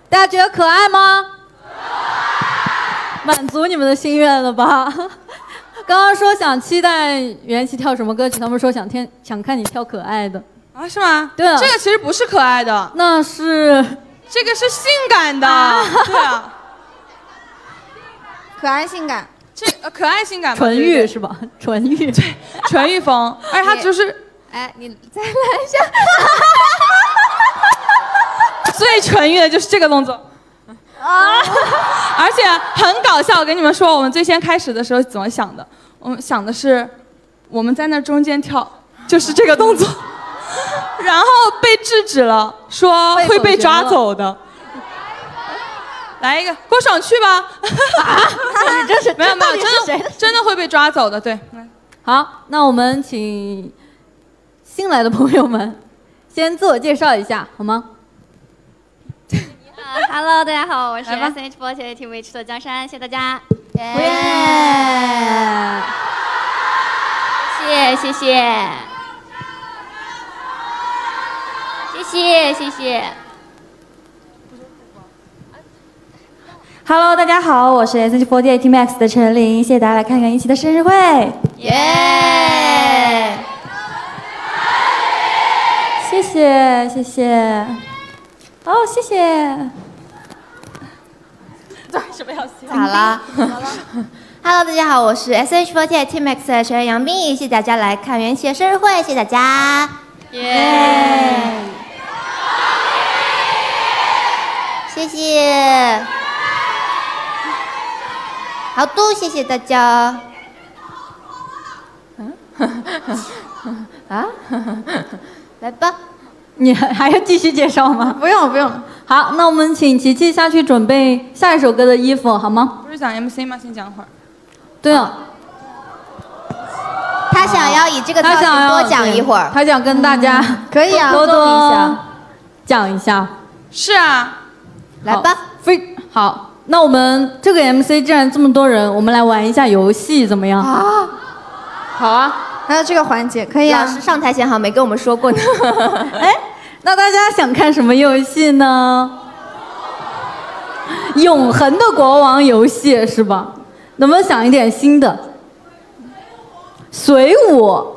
大家觉得可爱吗？满足你们的心愿了吧？刚刚说想期待袁琪跳什么歌曲，他们说想看你跳可爱的啊？是吗？ 对啊， 这个其实不是可爱的， 那是这个是性感的，对啊， 可爱性感， 这可爱性感， 纯欲是吧？纯欲， 对，纯欲风，而且它就是， 哎，你再来一下， 最纯欲的就是这个动作。啊！而且很搞笑，我跟你们说，我们最先开始的时候怎么想的？我们想的是，我们在那中间跳，就是这个动作，然后被制止了，说会被抓走的。来一个，郭爽去吧。 你这是没有，真的会被抓走的，对。 好，那我们请新来的朋友们先自我介绍一下，好吗？ Hello， 大家好，我是 SH48 Team H 的江山，谢谢大家。谢谢。 Hello， 大家好，我是 SH48 Team X 的陈琳，谢谢大家来看袁一琦的生日会。谢谢。哦，谢谢。 对，什么要谢？ 咋了？Hello， 大家好，我是 SH48 Team X 的成员杨冰怡，谢谢大家来看袁琪的生日会，谢谢大家。谢谢。好多谢谢大家。来吧。 你还要继续介绍吗？ 不用。 好，那我们请琪琪下去准备下一首歌的衣服，好吗？ 不是讲 MC 吗？先讲会儿。 对啊。 他想要以这个造型多讲一会儿。 他想跟大家可以啊， 多讲一下。 是啊。 来吧。 好，那我们这个 MC 既然这么多人，我们来玩一下游戏，怎么样？ 啊。 好啊。 还有这个环节可以啊。老师上台前好像没跟我们说过呢。 哎，那大家想看什么游戏呢？永恒的国王游戏是吧？能不能想一点新的？随舞。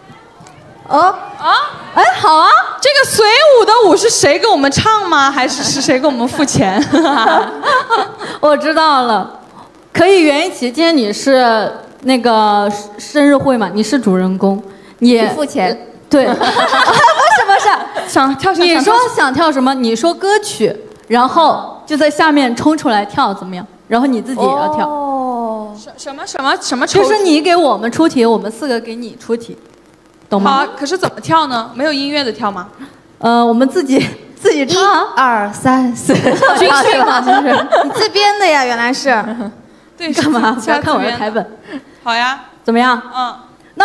哎，好啊。 这个随舞的舞是谁给我们唱吗？还是谁给我们付钱？ 我知道了，可以袁一琦，今天你是那个生日会嘛？你是主人公，你付钱。 对，不是， 想跳什么？ 你说想跳什么？你说歌曲，然后就在下面冲出来跳，怎么样？然后你自己也要跳。 哦。 什么？ 就是你给我们出题，我们4个给你出题，懂吗？ 好，可是怎么跳呢？没有音乐的跳吗？ 我们自己唱。 1、2、3、4， 军训嘛，这是。 你自编的呀，原来是。 对， 干嘛？不要看我的台本。 好呀。 怎么样？ 嗯。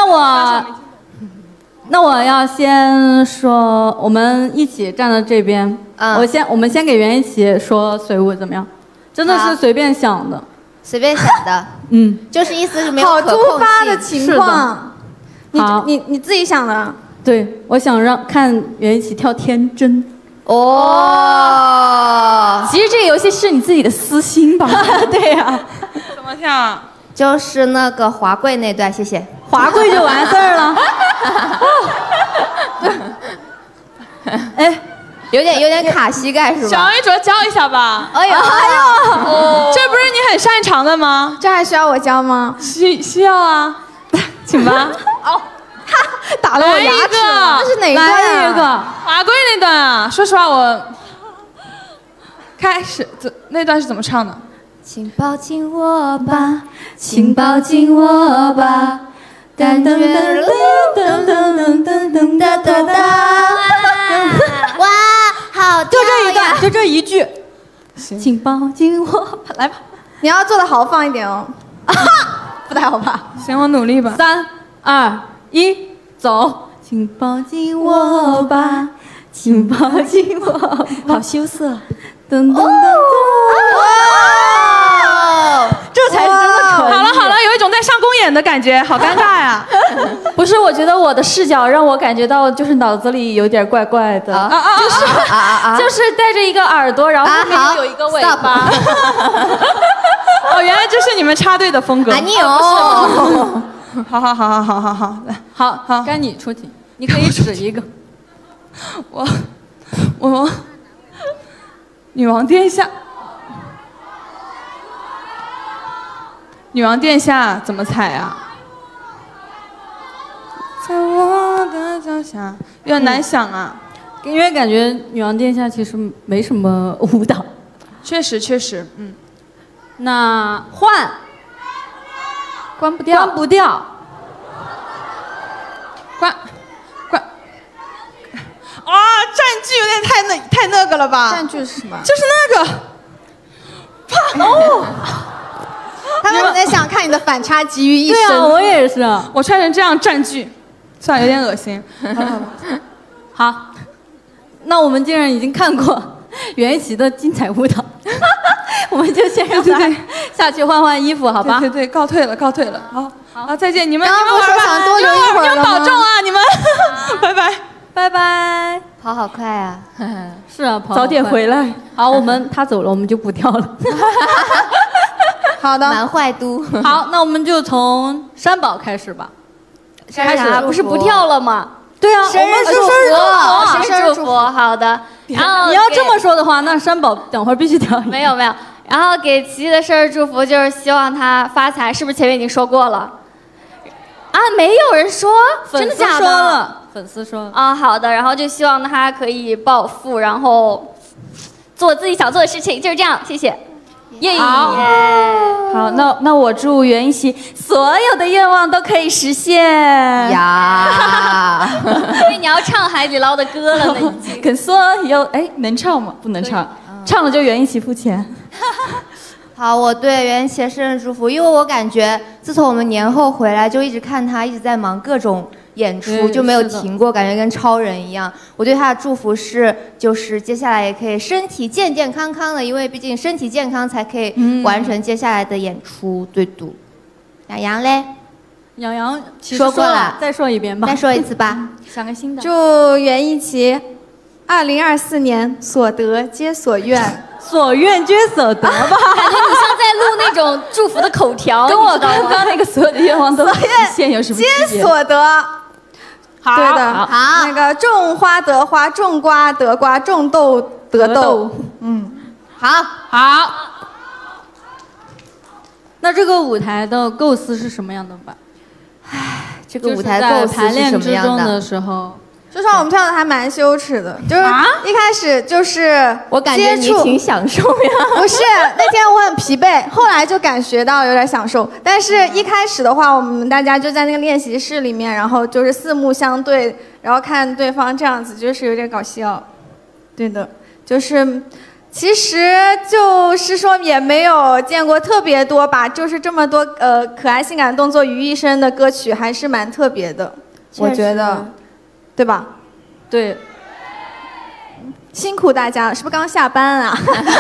那我要先说，我们一起站在这边。我们先给袁一琦说随舞怎么样？真的是随便想的。 随便想的。就是意思是没有可控性。好突发的情况。你自己想的。 对，我想看袁一琦跳天真。 其实这个游戏是你自己的私心吧？ 对呀。 怎么跳啊？ 就是那个华贵那段，谢谢。 华贵就完事儿了。哎， 有点卡膝盖是吧？ 小玉主教一下吧。 哎呦， 这不是你很擅长的吗？ 这还需要我教吗？ 需要啊，请吧。 打了我牙齿。这是哪一段啊？ 来一个华贵那段啊。说实话，我开始那段是怎么唱的？ 请抱紧我吧，请抱紧我吧，感觉噔噔噔噔噔哒哒哒。 哇，好， 就这一段，就这一句。请抱紧我吧，来吧。 你要做的豪放一点哦。不太好吧？ 行，我努力吧。 3、2、1，走。请抱紧我吧，请抱紧我吧。 好羞涩。 噔噔噔噔。这才是真的纯。 好了，有一种在上公演的的感觉，好尴尬呀！ 不是，我觉得我的视角让我感觉到就是脑子里有点怪怪的，就是带着一个耳朵，然后后面有一个尾巴。 哦，原来这是你们插队的风格。 你有。 好，该你出题，你可以指一个。 我，女王殿下。女王殿下怎么踩啊？在我的脚下，有点难想啊。 因为感觉女王殿下其实没什么舞蹈。 确实， 那换。 关不掉。 啊，占据有点太那个了吧？ 占据是什么？ 就是那个。 他们在想看你的反差集于一身。 对啊，我也是。 我穿成这样占据，算了，有点恶心。 好，那我们既然已经看过袁一琦的精彩舞蹈，我们就先让他下去换衣服，好吧？ 对，告退了。好，再见，你们刚刚不是说想多留一会儿了吗？ 要保重啊，你们，拜拜。 跑好快啊！ 是啊，跑早点回来。 好，他走了，我们就不跳了。 好的， 蛮坏都。 好，那我们就从山宝开始吧。 开始不是不跳了吗？ 对啊， 生日祝福，好的。然后你要这么说的话，那山宝等会儿必须跳。 没有。然后给琪琪的生日祝福就是希望他发财，是不是前面已经说过了？啊，没有人说，真的假的？ 粉丝说了。 啊，好的。然后就希望他可以暴富，然后做自己想做的事情，就是这样。谢谢。 好，那我祝袁一琦所有的愿望都可以实现呀！ 因为你要唱海底捞的歌了呢，已经。 跟所有能唱吗？不能唱，唱了就袁一琦付钱。 好，我对袁一琦生日祝福，因为我感觉自从我们年后回来，就一直看他一直在忙各种演出，就没有停过，感觉跟超人一样。我对他的祝福是，就是接下来也可以身体健健康康的，因为毕竟身体健康才可以完成接下来的演出。对赌。杨洋嘞？ 杨洋说过了， 再说一遍吧。 再说一次吧。 想个新的。 祝袁一琦2024年所得皆所愿。 所愿皆所得吧，感觉你像在录那种祝福的口条， 跟我刚刚那个所有的愿望都实现有什么区别？ 皆所得。好，对的，好。那个种花得花，种瓜得瓜，种豆得豆。 好。 那这个舞台的构思是什么样的吧？ 这个舞台构思是什么样的时候？ 说实话，我们跳的还蛮羞耻的，就是一开始就是我感觉你挺享受呀。 不是，那天我很疲惫，后来就感觉到有点享受。但是一开始的话，我们大家就在那个练习室里面，然后就是四目相对，然后看对方这样子，就是有点搞笑。对的，就是其实就是说也没有见过特别多把就是这么多可爱性感动作于一身的歌曲，还是蛮特别的，我觉得。对吧？ 对， 辛苦大家了，是不是刚下班啊？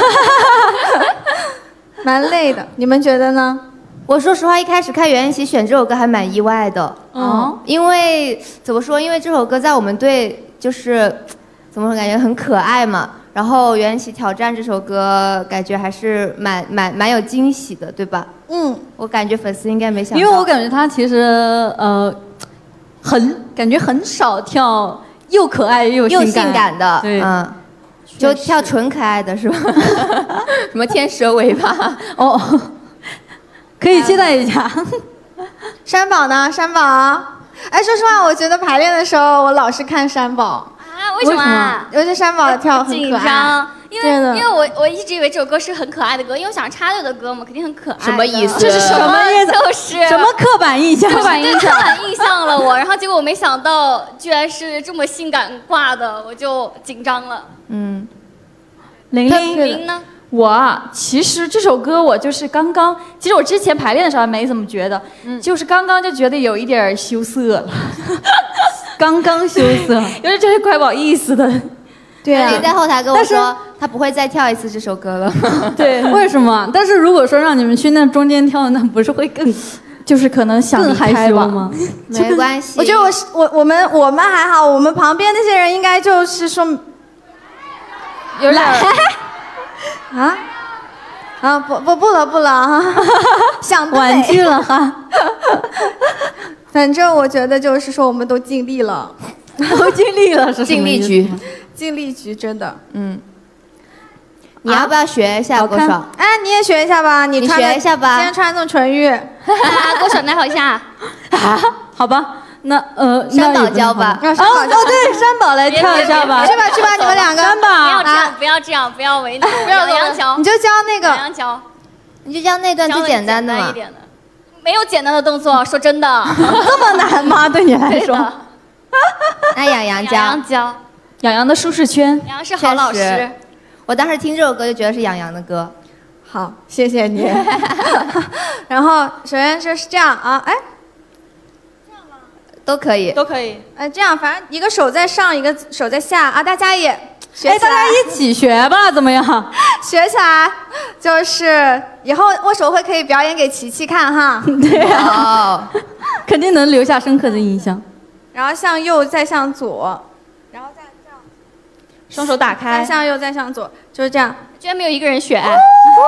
蛮累的，你们觉得呢？ 我说实话，一开始看袁一琦选这首歌还蛮意外的。因为怎么说？因为这首歌在我们队就是怎么说，感觉很可爱嘛。然后袁一琦挑战这首歌，感觉还是蛮有惊喜的，对吧？我感觉粉丝应该没想到。 因为我感觉他其实感觉很少跳又可爱又性感的， 对， 就跳纯可爱的是吧？什么天蛇尾巴？ 可以期待一下。 山宝呢？山宝，说实话，我觉得排练的时候我老是看山宝啊，为什么啊？ 我觉得山宝的跳很可爱。 因为我一直以为这首歌是很可爱的歌，因为我想插队的歌嘛，肯定很可爱。 什么意思？ 这是什么意思？就是什么刻板印象？ 刻板印象了我，然后结果我没想到居然是这么性感挂的，我就紧张了。 玲玲呢？ 我其实这首歌我就是刚刚，其实我之前排练的时候还没怎么觉得，就是刚刚就觉得有一点羞涩了， 刚刚羞涩， 有点真是怪不好意思的。 对啊，你在后台跟我说他不会再跳一次这首歌了。 对，为什么？但是如果说让你们去那中间跳，那不是会更就是可能想离开吧吗？ 没关系。 我觉得我们还好，我们旁边那些人应该就是说有点不了啊，想得美婉拒了哈。 反正我觉得就是说我们都尽力了， 都尽力了是什么意思？ 尽力局真的， 你要不要学一下郭爽？ 哎，你也学一下吧，你学一下吧。 今天穿这种纯欲， 郭爽来好一下。 好吧，那山宝教吧。 对，山宝来跳一下吧。 去吧，你们两个。 山宝， 不要这样，不要为难。杨洋教， 你就教那个。 杨洋教， 你就教那段最简单的嘛。 没有简单的动作，说真的。 这么难吗？对你来说？ 那杨洋教。 杨洋的舒适圈。 杨洋是好老师。 我当时听这首歌就觉得是杨洋的歌。 好，谢谢你。然后首先就是这样啊，哎，这样吗？ 都可以。 这样反正一个手在上，一个手在下啊，大家也学起来。 大家一起学吧，怎么样？ 学起来，就是以后握手会可以表演给琪琪看哈。 对呀，肯定能留下深刻的印象。 然后向右，再向左，然后再这样， 双手打开， 再向右，再向左，就是这样。 居然没有一个人选。 你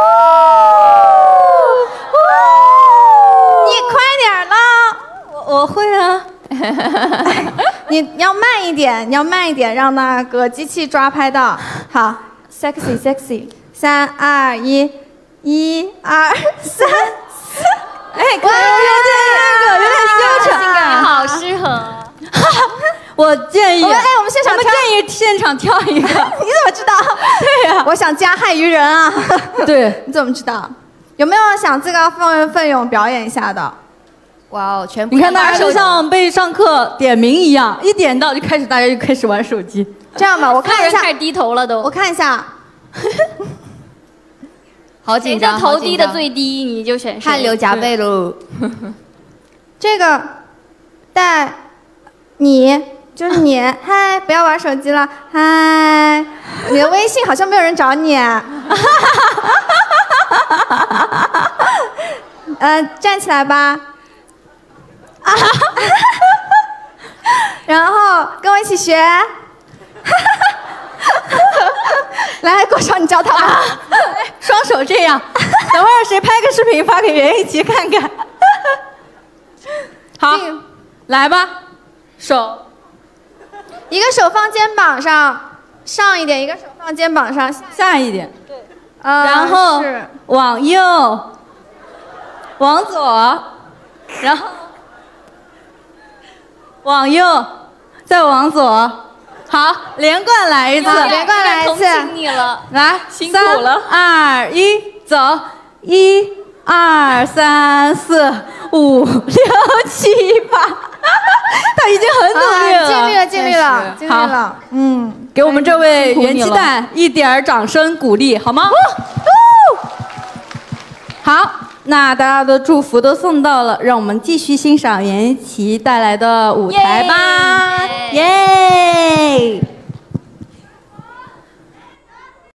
快点啦！ 我会啊。 你要慢一点，让那个机器抓拍到。好 ，sexy。 3、2、1，1、2、3、4。哎，有点羞耻感，好适合。 我建议， 我们现场建议现场跳一个。你怎么知道？ 对呀， 我想加害于人啊。 对， 你怎么知道？有没有想自告奋勇表演一下的？ 哇哦，全部！ 你看大家就像被上课点名一样，一点到就开始，大家就开始玩手机。 这样吧，我看一下， 开始低头了都。 我看一下。 好紧张， 头低的最低，你就选谁？ 汗流浃背喽。 这个带你就是你，嗨，不要玩手机了，嗨，你的微信好像没有人找你。站起来吧。然后跟我一起学。来，郭爽，你教他吧。 双手这样，等会儿谁拍个视频发给袁一琪看看。好，来吧，手， 一个手放肩膀上，上一点；一个手放肩膀上， 下一点。 对， 然后往右，往左，然后往右，再往左。好，连贯来一次， 连贯来一次。 同情你了， 来， 辛苦了。 3、2、1，走！1、2、3、4、5、6、7、8，他已经很努力了， 尽力了。 给我们这位元气弹一点掌声鼓励，好吗？好，那大家的祝福都送到了，让我们继续欣赏袁一琪带来的舞台吧，耶！